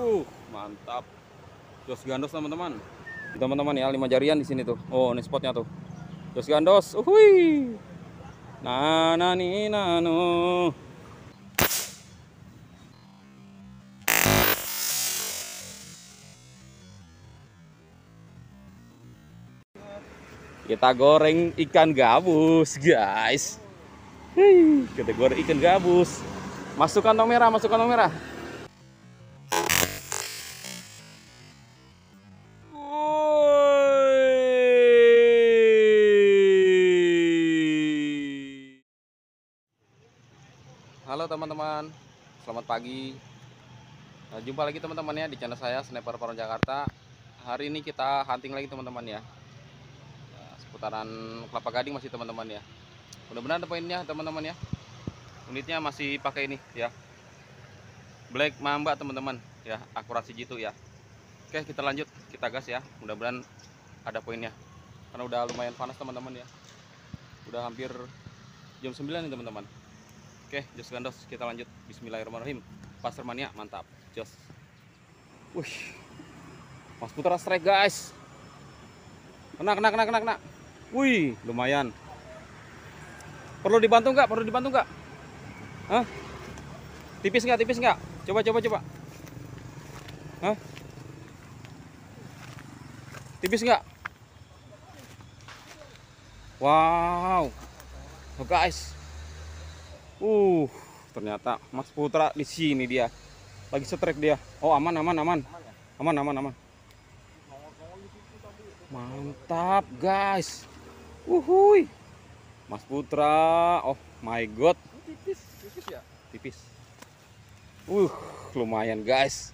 Mantap. Jos gandos teman-teman. Teman-teman ya, 5 jarian di sini tuh. Oh, ini spotnya tuh. Jos gandos. Uhui. Nani nano. Kita goreng ikan gabus, guys. Kita goreng ikan gabus. Masuk kantong merah, masuk kantong merah. Halo teman-teman, selamat pagi. Jumpa lagi teman-teman ya di channel saya Sniper Paron Jakarta. Hari ini kita hunting lagi teman-teman ya. Seputaran Kelapa Gading masih teman-teman ya. Mudah-mudahan ada poinnya teman-teman ya. Unitnya masih pakai ini ya, Black Mamba teman-teman ya, akurasi gitu ya. Oke, kita lanjut, kita gas ya. Mudah-mudahan ada poinnya. Karena udah lumayan panas teman-teman ya. Udah hampir jam 9 nih teman-teman. Oke, jos gandos, kita lanjut. Bismillahirrahmanirrahim. Pasar mania, mantap. Jos. Wih. Mas Putra strike, guys. Kena. Wih, lumayan. Perlu dibantu nggak? Perlu dibantu nggak? Hah? Tipis nggak? Coba. Hah? Tipis nggak? Wow. Oh, guys. Ternyata Mas Putra di sini dia. Lagi strike dia. Oh, aman. Mantap, guys. Wuhui. Mas Putra. Oh my god. Tipis ya? Tipis. Lumayan, guys.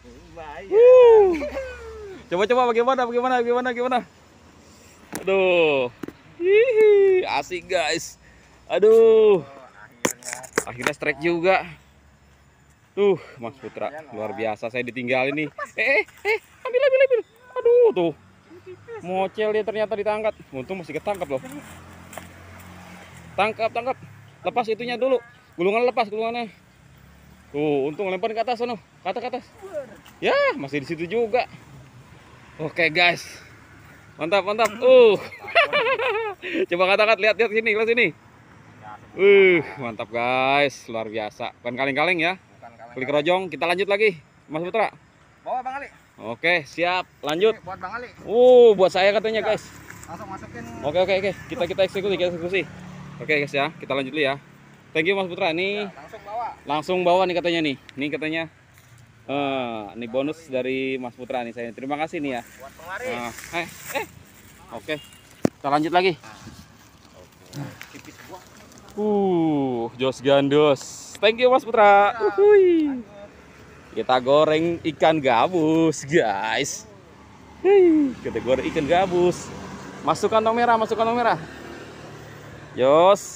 Coba bagaimana? Aduh. Hihi, asik, guys. Aduh. Akhirnya strike juga. Tuh, Mas Putra luar biasa. Saya ditinggal ini. Ambil. Aduh, tuh. Mocel dia ternyata ditangkap. Untung masih ketangkap loh. Tangkap. Lepas itunya dulu. Gulungan lepas gulungannya. Tuh, untung lempar ke atas sono. Ke atas. Ya, masih di situ juga. Oke, guys. Mantap. Coba kata-kata lihat sini. Mantap, guys, luar biasa. Bukan kaleng-kaleng ya. Klik rojong, kita lanjut lagi, Mas Putra. Bawa Bang Ali. Oke, siap, lanjut. Buat Bang Ali. Buat saya katanya, guys. Langsung masukin. Oke. Kita eksekusi. Oke, guys ya, kita lanjut dulu ya. Thank you Mas Putra. Nih, langsung bawa nih katanya nih. Nih katanya. Ini bonus dari Mas Putra nih saya. Terima kasih nih ya. Buat penglaris. Oke. Kita lanjut lagi. Jos gandos. Thank you Mas Putra. Kita goreng ikan gabus, guys. Kita goreng ikan gabus. Masuk kantong merah. Jos.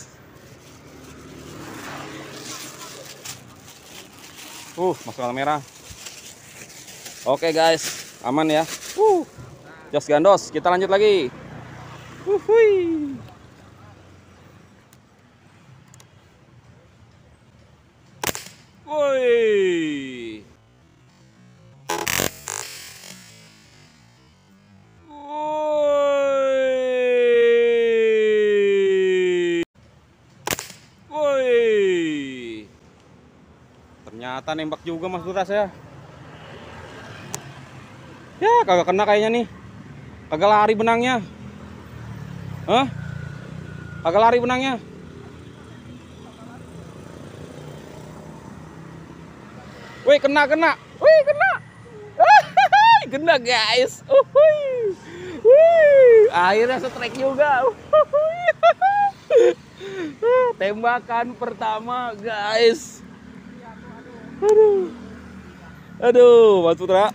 Masuk kantong merah. Oke, guys, aman ya. Jos gandos, kita lanjut lagi. Woi. Ternyata nembak juga Mas Putra saya. Ya, kagak kena kayaknya nih. Kagak lari benangnya. Kagak lari benangnya. Wih, kena. Kena, guys. Akhirnya strike juga. Tembakan pertama, guys. Aduh, Mas Putra.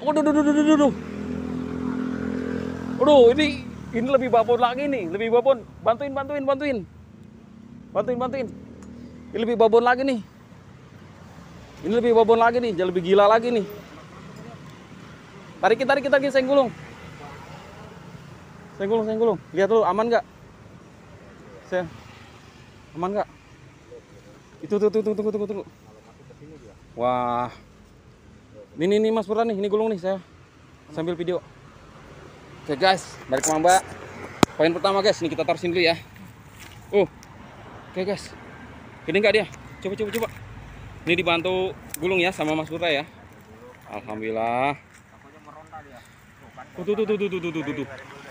Aduh, ini lebih babon lagi nih, Bantuin. Ini lebih babon lagi nih. Jadi lebih gila lagi nih. Tarik lagi, senggulung. Lihat dulu, aman nggak? Aman nggak? Itu, tunggu. Wah. Ini Mas Purna nih, ini gulung nih saya sambil video. Oke guys, balik ke Mamba. Poin pertama guys, ini kita taruh sini dulu ya. Oke guys, gede nggak dia? Coba. Ini dibantu gulung ya sama Mas Purna ya. Alhamdulillah. Tuh.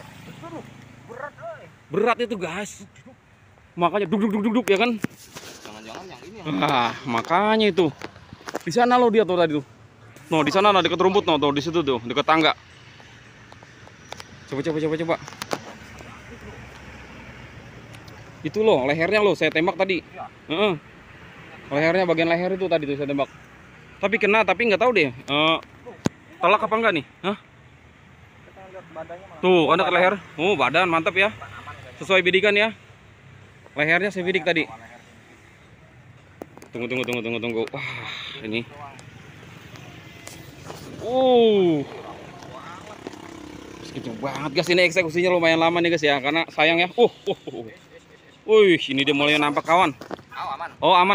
Berat itu guys. Makanya duk ya kan. Jangan-jangan yang ini Makanya itu. Di sana loh dia tuh tadi tuh. No, di sana nah dekat rumput no, tuh di situ tuh, dekat tangga. Coba. Itu loh, lehernya loh saya tembak tadi. Lehernya, bagian leher itu tadi tuh saya tembak. Tapi kena, tapi nggak tahu deh. Telak apa enggak nih? Hah? Tuh, ada ke leher. Oh, badan mantap ya. Sesuai bidikan ya. Lehernya saya bidik tadi. Tunggu. Wah, ini. Segitu banget guys, ini eksekusinya lumayan lama nih guys ya, karena sayang ya. Wih, ini dia mulai nampak kawan. Oh, aman.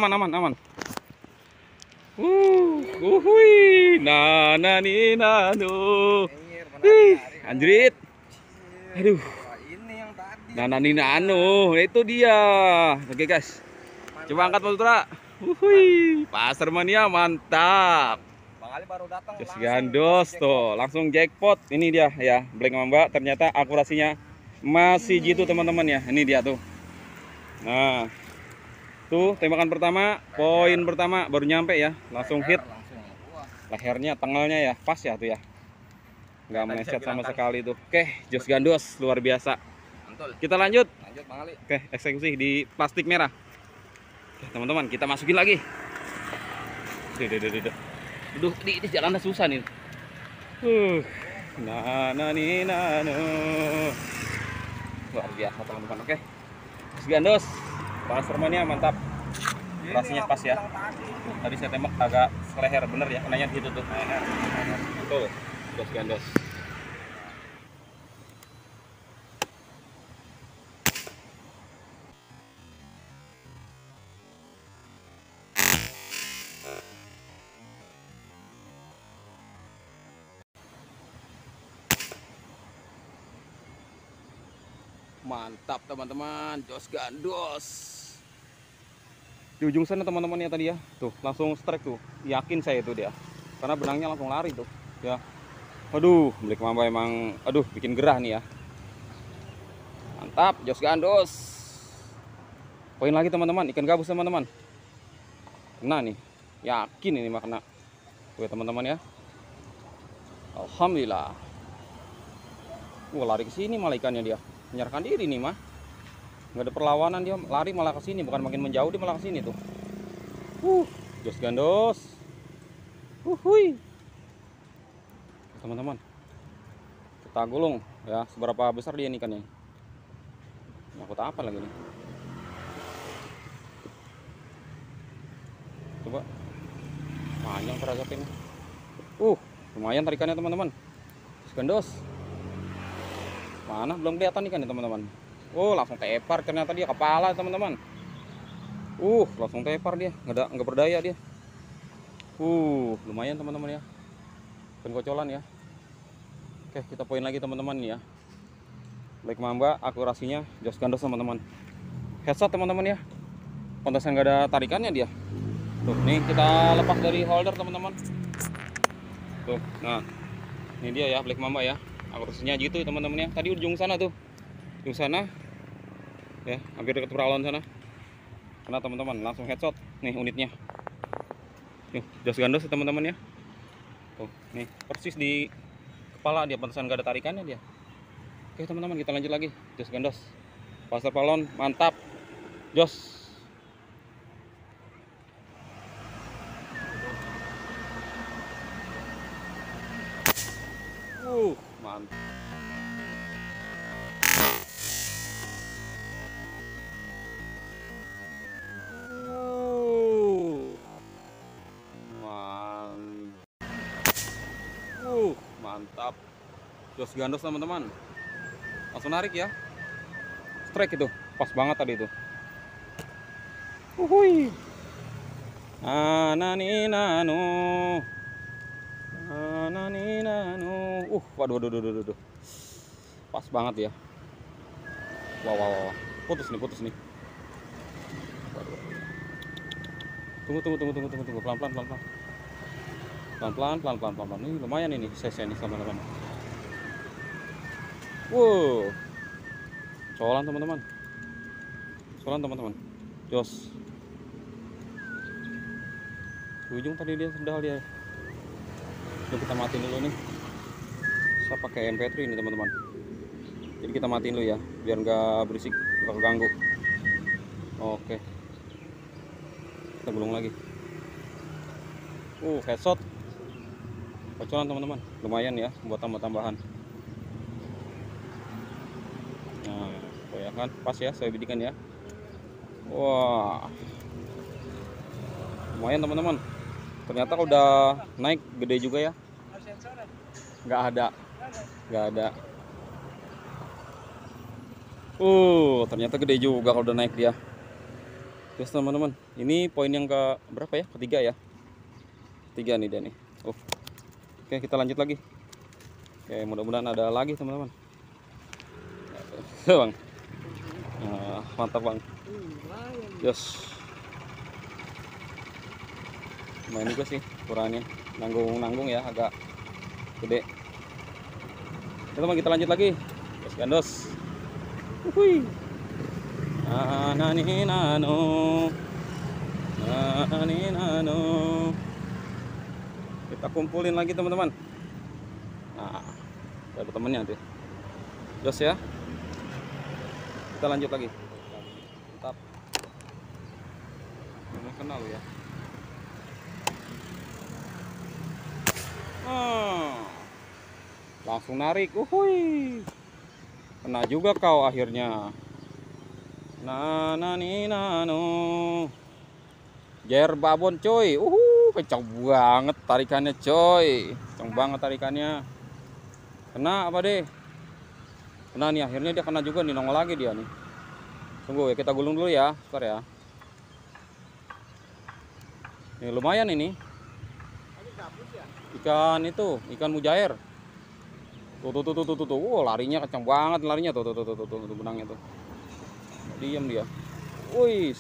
Nano. Anjrit. Aduh. Nano, itu dia. Oke guys. Coba angkat Mas Putra. Pasar mania mantap. Bang Ali baru datang. Jos gandos tuh, langsung jackpot. Ini dia ya, Black Mamba. Ternyata akurasinya masih jitu teman-teman ya. Ini dia tuh. Nah, tuh tembakan pertama, poin pertama baru nyampe ya, langsung hit. Lehernya, tengahnya ya, pas ya tuh ya. Nggak meleset sama sekali tuh. Oke, jos gandos luar biasa. Kita lanjut Bang Ali. Oke, eksekusi di plastik merah. Oke, teman-teman, kita masukin lagi. Duh, di jalannya susah nih. Nano. Luar biasa teman-teman. Oke. Gandos. Pasarmannya mantap. Rasanya pas ya. Tadi saya tembak agak seleher bener ya, kenanya di situ tuh. Tuh, jos gandos. Mantap teman-teman, jos gandos. Di ujung sana teman-teman ya tadi ya. Tuh, langsung strike tuh. Yakin saya itu dia. Karena benangnya langsung lari tuh. Ya. Aduh, Black Mamba emang bikin gerah nih ya. Mantap, jos gandos. Poin lagi teman-teman, ikan gabus teman-teman. Kena nih. Yakin ini mah kena. Tuh teman-teman ya. Alhamdulillah. Lari ke sini malah ikannya dia. Menyerahkan diri nih mah, nggak ada perlawanan, dia lari malah ke sini, bukan makin menjauh, dia malah ke sini tuh. Jos gandos. Teman-teman, kita gulung ya, seberapa besar dia nih ikannya. Aku tak apa lagi nih. Coba panjang teragapin. Lumayan tarikannya teman-teman. Jos gandos. Mana belum kelihatan ikan nih teman-teman. Langsung tepar ternyata dia, kepala teman-teman. Langsung tepar dia, nggak berdaya dia. Lumayan teman-teman ya. Penkocolan ya. Oke, kita poin lagi teman-teman nih ya. Black Mamba akurasinya jos gandos teman-teman. Headshot teman-teman ya. Pantesan nggak ada tarikannya dia. Tuh, nih kita lepas dari holder teman-teman. Tuh, nah. Ini dia ya Black Mamba ya. Akurasinya gitu teman-teman ya. Tadi ujung sana tuh. Ujung sana. Ya, hampir dekat peralon sana. Karena teman-teman langsung headshot nih unitnya. Nih, jos gandos teman-teman ya. Tuh, nih persis di kepala dia, pantesan gak ada tarikannya dia. Oke, teman-teman, kita lanjut lagi. Jos gandos. Pasar palon mantap. Jos. Mantap. Mantap. Jos gandos teman-teman. Langsung narik ya. Strike itu. Pas banget tadi itu. Nano. nani nanu. Waduh, waduh. Pas banget ya. Wow. Putus nih. Waduh. Tunggu. Pelan-pelan. Ini lumayan ini size-nya nih teman-teman. Wow. Colan teman-teman. Jos. Ujung tadi dia sendal dia. Coba kita matiin dulu nih. Saya pakai MP3 ini teman-teman. Jadi kita matiin dulu ya, biar nggak berisik, nggak keganggu. Oke. Kita gulung lagi. Headshot. Cocolan teman-teman. Lumayan ya buat tambah-tambahan. Nah, ya kan pas ya saya bidikan ya. Wah. Lumayan teman-teman. Ternyata udah naik gede juga ya. Nggak ada. Ternyata gede juga kalau udah naik dia. Terus teman-teman, ini poin yang ke berapa ya? Ketiga ya. Ketiga nih dia nih. Oke, kita lanjut lagi. Oke, mudah-mudahan ada lagi teman-teman. Bang. Nah, mantap bang. Yes. Main juga sih ukurannya, nanggung ya, agak gede. Teman, kita lanjut lagi. Yes, gandos. Nani nano. Kita kumpulin lagi teman-teman. Nah, ada temennya tuh. Jos ya. Kita lanjut lagi. Mantap. Belum kenal ya. Langsung narik. Kena juga kau akhirnya. Nani nano. Jer babon coy. Kencang banget tarikannya coy. Kencang banget tarikannya. Kena apa deh? Kena nih, akhirnya dia kena juga nih, nongol lagi dia nih. Tunggu ya, kita gulung dulu ya, sebentar ya. Ini lumayan ini. Ikan mujair. Tuh. Larinya kencang banget larinya tuh benangnya tuh. Diam dia. Woi.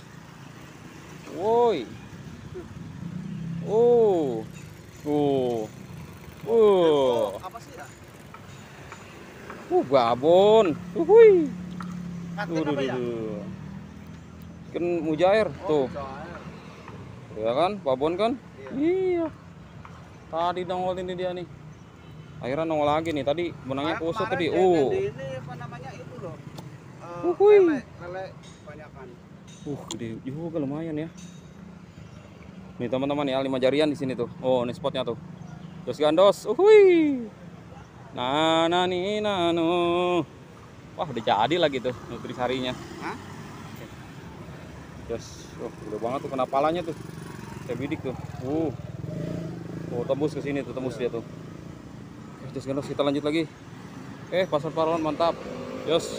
Apa sih ya? Babon. Ikan mujair tuh. Ya kan, babon kan? Iya. Tadi nongol ini dia nih. Akhirnya nongol lagi nih. Tadi benangnya kusut tadi. Ini apa namanya itu loh. Lele banyakan. Gede juga lumayan ya. Nih teman-teman ya, 5 jarian di sini tuh. Ini spotnya tuh. Terus gandos. Nani nano. Wah, udah jadi lagi tuh nutrisarinya. Yes, udah banget tuh, kena palanya tuh. Saya bidik tuh. Tembus ke sini tuh, tembus dia tuh. Terus gandos, kita lanjut lagi. Pasar paralon mantap. Yes.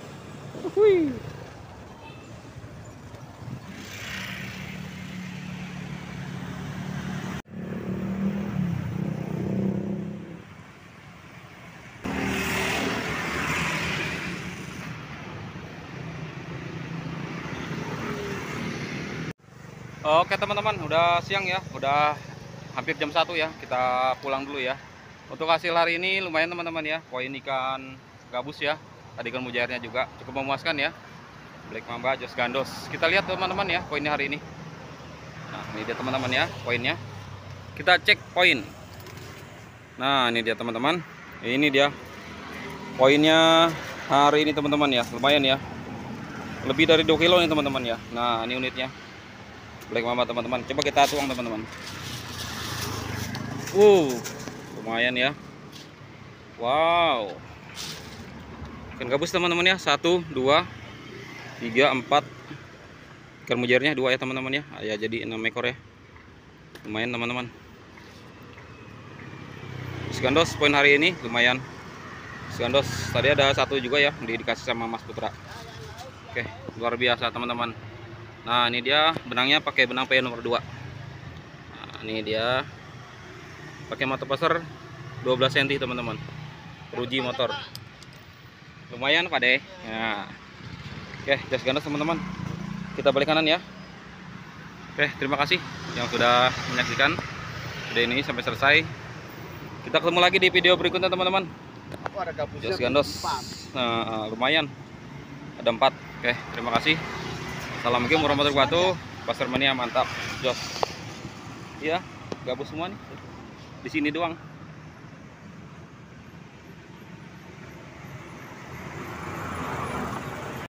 Oke teman-teman, udah siang ya, udah hampir jam 1 ya, kita pulang dulu ya. Untuk hasil hari ini lumayan teman-teman ya, poin ikan gabus ya, tadi ikan mujairnya juga cukup memuaskan ya. Black mamba, jos gandos. Kita lihat teman-teman ya poinnya hari ini. Nah, ini dia teman-teman ya poinnya. Kita cek poin. Nah, ini dia teman-teman. Ini dia poinnya hari ini teman-teman ya, lumayan ya. Lebih dari 2 kilo nih teman-teman ya. Nah, ini unitnya. Black mamba teman-teman, coba kita tuang teman-teman. Lumayan ya. Wow, ikan gabus teman-teman ya, 1, 2, 3, 4. Ikan mujairnya 2 ya teman-teman ya. Ya jadi 6 ekor ya. Lumayan teman-teman. Segandos poin hari ini lumayan. Segandos tadi ada 1 juga ya, dikasih sama Mas Putra. Oke, luar biasa teman-teman. Nah, ini dia benangnya pakai benang PE nomor 2. Nah, ini dia. pakai motor pasar 12 cm teman-teman. Teruji motor. Lumayan Pak De. Ya. Oke, jas gandos teman-teman. Kita balik kanan ya. Oke, terima kasih yang sudah menyaksikan video ini sampai selesai. Kita ketemu lagi di video berikutnya teman-teman. Oh, ada gabusnya Jas gandos. 4. Nah, lumayan. Ada 4. Oke, terima kasih. Assalamualaikum warahmatullahi wabarakatuh. Pasar Mania mantap. Jos. Iya, gabus semua nih. Di sini doang.